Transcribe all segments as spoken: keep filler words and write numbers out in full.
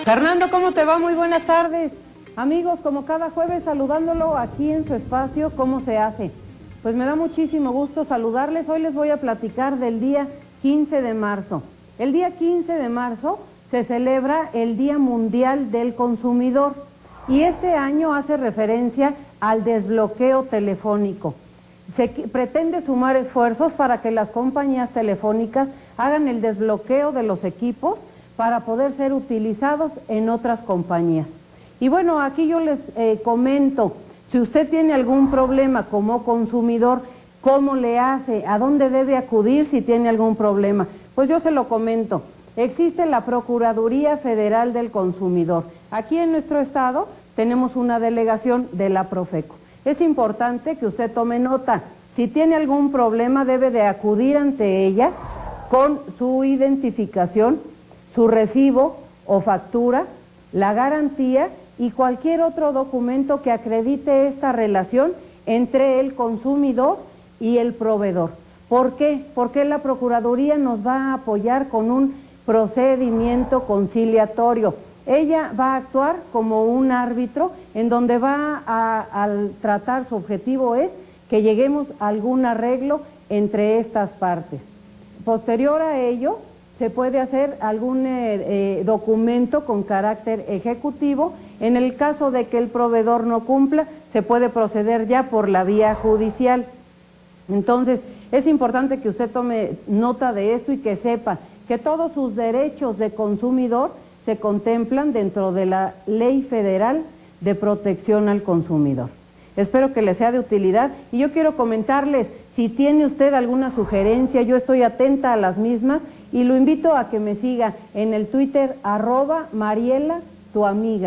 Fernando, ¿cómo te va? Muy buenas tardes. Amigos, como cada jueves saludándolo aquí en su espacio, ¿cómo se hace? Pues me da muchísimo gusto saludarles. Hoy les voy a platicar del día quince de marzo. El día quince de marzo se celebra el Día Mundial del Consumidor y este año hace referencia al desbloqueo telefónico. Se pretende sumar esfuerzos para que las compañías telefónicas hagan el desbloqueo de los equipos para poder ser utilizados en otras compañías. Y bueno, aquí yo les eh, comento, si usted tiene algún problema como consumidor, ¿cómo le hace? ¿A dónde debe acudir si tiene algún problema? Pues yo se lo comento. Existe la Procuraduría Federal del Consumidor. Aquí en nuestro estado tenemos una delegación de la Profeco. Es importante que usted tome nota. Si tiene algún problema, debe de acudir ante ella con su identificación, su recibo o factura, la garantía y cualquier otro documento que acredite esta relación entre el consumidor y el proveedor. ¿Por qué? Porque la Procuraduría nos va a apoyar con un procedimiento conciliatorio. Ella va a actuar como un árbitro en donde va a, al tratar, su objetivo es que lleguemos a algún arreglo entre estas partes. Posterior a ello, se puede hacer algún eh, eh, documento con carácter ejecutivo. En el caso de que el proveedor no cumpla, se puede proceder ya por la vía judicial. Entonces, es importante que usted tome nota de esto y que sepa que todos sus derechos de consumidor se contemplan dentro de la Ley Federal de Protección al Consumidor. Espero que les sea de utilidad y yo quiero comentarles, si tiene usted alguna sugerencia, yo estoy atenta a las mismas y lo invito a que me siga en el Twitter arroba Mariela, tu amiga.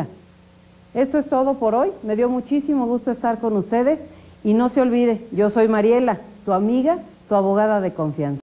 Esto es todo por hoy, me dio muchísimo gusto estar con ustedes y no se olvide, yo soy Mariela, tu amiga, tu abogada de confianza.